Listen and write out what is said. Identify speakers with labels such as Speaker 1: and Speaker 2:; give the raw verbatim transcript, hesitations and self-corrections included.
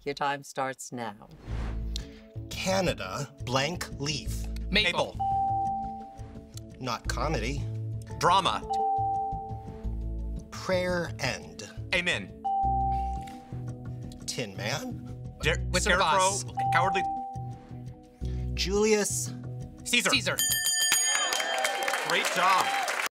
Speaker 1: Your time starts now.
Speaker 2: Canada, blank leaf.
Speaker 3: Maple.
Speaker 2: Not comedy.
Speaker 4: Drama.
Speaker 2: Prayer end.
Speaker 4: Amen.
Speaker 2: Tin Man.
Speaker 4: Dar
Speaker 3: Wizard of
Speaker 4: Scarecrow.
Speaker 3: Oz.
Speaker 4: Cowardly.
Speaker 2: Julius
Speaker 4: Caesar.
Speaker 3: Caesar.
Speaker 4: Great job.